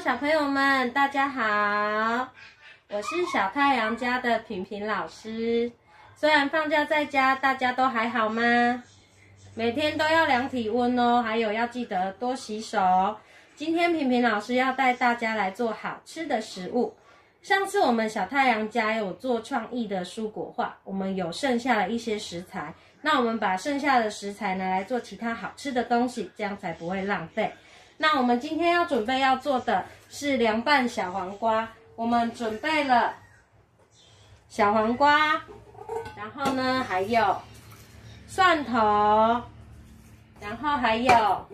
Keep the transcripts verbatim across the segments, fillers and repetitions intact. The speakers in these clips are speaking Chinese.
小朋友们，大家好，我是小太阳家的平平老师。虽然放假在家，大家都还好吗？每天都要量体温哦，还有要记得多洗手。今天平平老师要带大家来做好吃的食物。上次我们小太阳家有做创意的蔬果画，我们有剩下了一些食材，那我们把剩下的食材拿来做其他好吃的东西，这样才不会浪费。那我们今天要准备要做的是凉拌小黄瓜，我们准备了小黄瓜，然后呢还有蒜头，然后还有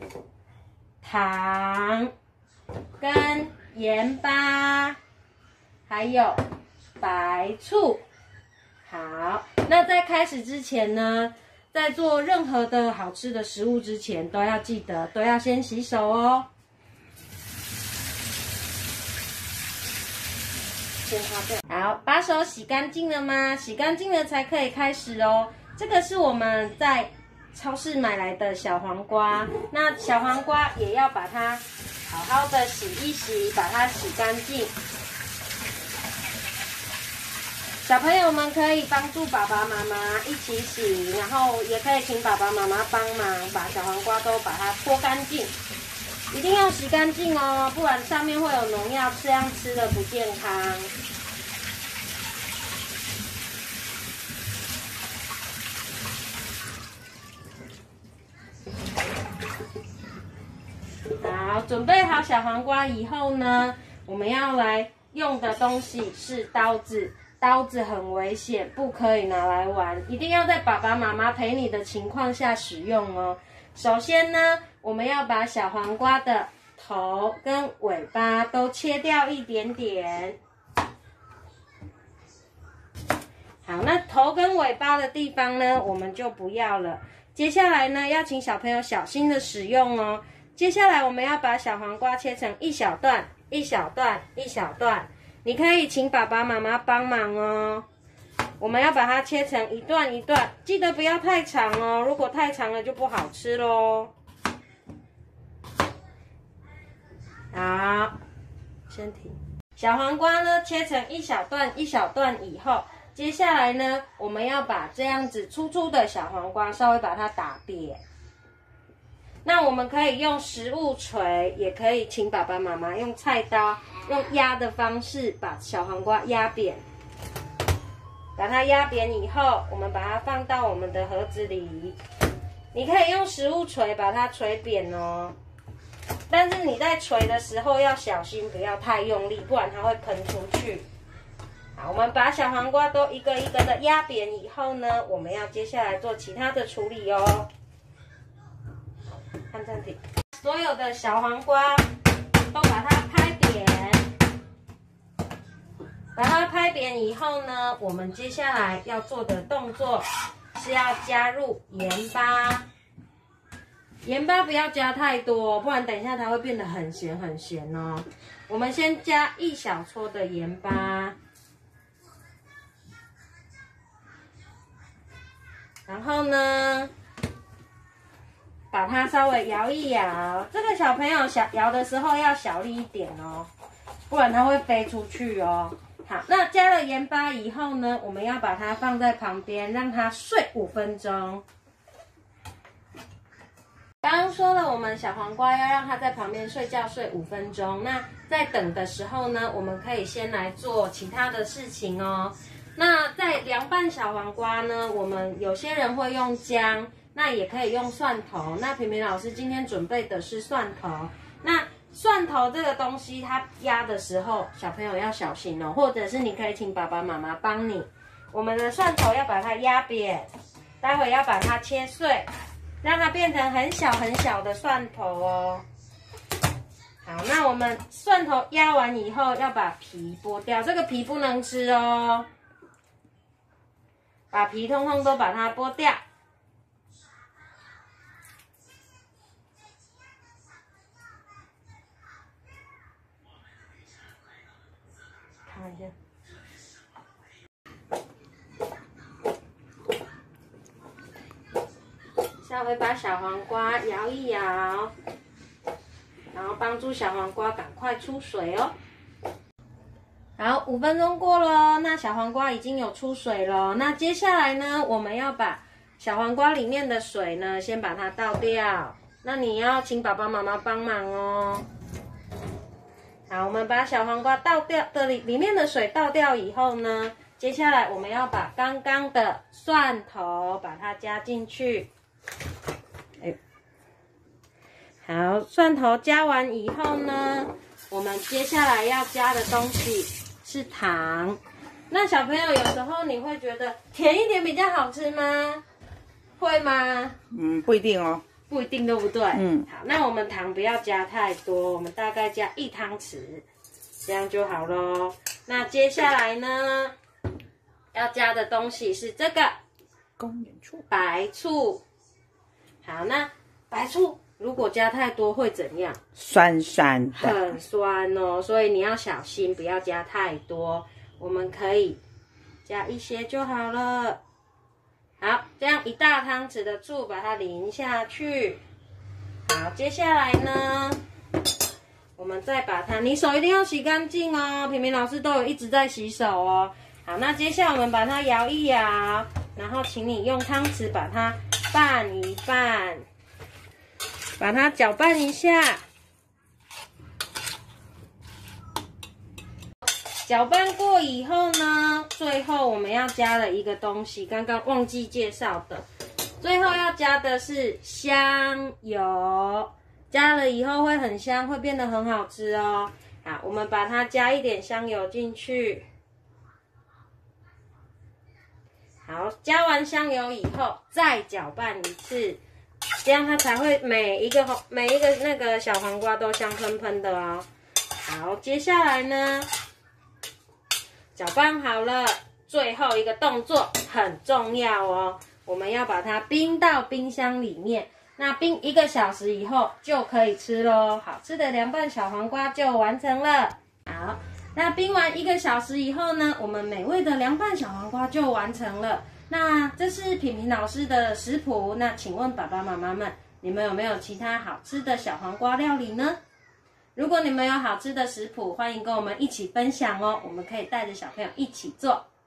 糖跟盐巴，还有白醋。好，那在开始之前呢，在做任何的好吃的食物之前，都要记得都要先洗手哦。先擦掉。好，把手洗干净了吗？洗干净了才可以开始哦。这个是我们在超市买来的小黄瓜，那小黄瓜也要把它好好的洗一洗，把它洗干净。小朋友们可以帮助爸爸妈妈一起洗，然后也可以请爸爸妈妈帮忙把小黄瓜都把它剥干净，一定要洗干净哦，不然上面会有农药，这样吃的不健康。好，准备好小黄瓜以后呢，我们要来用的东西是刀子。刀子很危险，不可以拿来玩，一定要在爸爸妈妈陪你的情况下使用哦。首先呢，我们要把小黄瓜的头跟尾巴都切掉一点点。好，那头跟尾巴的地方呢，我们就不要了。接下来呢，要请小朋友小心的使用哦。接下来我们要把小黄瓜切成一小段、一小段、一小段。你可以请爸爸妈妈帮忙哦。我们要把它切成一段一段，记得不要太长哦，如果太长了就不好吃咯。好，先停。小黄瓜呢，切成一小段一小段以后，接下来呢，我们要把这样子粗粗的小黄瓜稍微把它打扁。那我们可以用食物锤，也可以请爸爸妈妈用菜刀，用压的方式把小黄瓜压扁。把它压扁以后，我们把它放到我们的盒子里。你可以用食物锤把它锤扁哦，但是你在锤的时候要小心，不要太用力，不然它会喷出去。好，我们把小黄瓜都一个一个的压扁以后呢，我们要接下来做其他的处理哦。看暂停，所有的小黄瓜都把它拍扁，把它拍扁以后呢，我们接下来要做的动作是要加入盐巴。盐巴不要加太多，不然等一下它会变得很咸很咸哦。我们先加一小撮的盐巴，然后呢，把它稍微摇一摇，这个小朋友小摇的时候要小力一点哦，不然它会飞出去哦。好，那加了盐巴以后呢，我们要把它放在旁边，让它睡五分钟。刚刚说了，我们小黄瓜要让它在旁边睡觉睡五分钟。那在等的时候呢，我们可以先来做其他的事情哦。那在凉拌小黄瓜呢，我们有些人会用姜。那也可以用蒜头，那平平老师今天准备的是蒜头。那蒜头这个东西，它压的时候，小朋友要小心哦，或者是你可以请爸爸妈妈帮你。我们的蒜头要把它压扁，待会要把它切碎，让它变成很小很小的蒜头哦。好，那我们蒜头压完以后，要把皮剥掉，这个皮不能吃哦，把皮通通都把它剥掉。看一下，稍微把小黄瓜摇一摇， 然后帮助小黄瓜赶快出水哦。好，五分钟过了，那小黄瓜已经有出水了。那接下来呢，我们要把小黄瓜里面的水呢，先把它倒掉。那你要请爸爸妈妈帮忙哦。好，我们把小黄瓜倒掉的里里面的水倒掉以后呢，接下来我们要把刚刚的蒜头把它加进去。哎，好，蒜头加完以后呢，我们接下来要加的东西是糖。那小朋友有时候你会觉得甜一点比较好吃吗？会吗？ 嗯，不一定哦。 不一定，对不对？ 嗯， 好，那我们糖不要加太多，我们大概加一汤匙，这样就好咯。那接下来呢，要加的东西是这个公园醋、 白醋。好，那白醋如果加太多会怎样？ 酸酸的， 很酸哦，所以你要小心，不要加太多。我们可以加一些就好了。好，这样一大汤匙的醋把它淋下去。好，接下来呢，我们再把它，你手一定要洗干净哦。平平老师都有一直在洗手哦。好，那接下来我们把它摇一摇，然后请你用汤匙把它拌一拌，把它搅拌一下。搅拌过以后呢，最后我们要加了一个东西，刚刚忘记介绍的。最后要加的是香油，加了以后会很香，会变得很好吃哦。好，我们把它加一点香油进去。好，加完香油以后再搅拌一次，这样它才会每一个每一个那个小黄瓜都香喷喷的哦。好，接下来呢，搅拌好了，最后一个动作很重要哦，我们要把它冰到冰箱里面。那冰一个小时以后就可以吃咯。好吃的凉拌小黄瓜就完成了。好，那冰完一个小时以后呢，我们美味的凉拌小黄瓜就完成了。那这是品品老师的食谱。那请问爸爸妈妈们，你们有没有其他好吃的小黄瓜料理呢？如果你们有好吃的食谱，欢迎跟我们一起分享哦，我们可以带着小朋友一起做。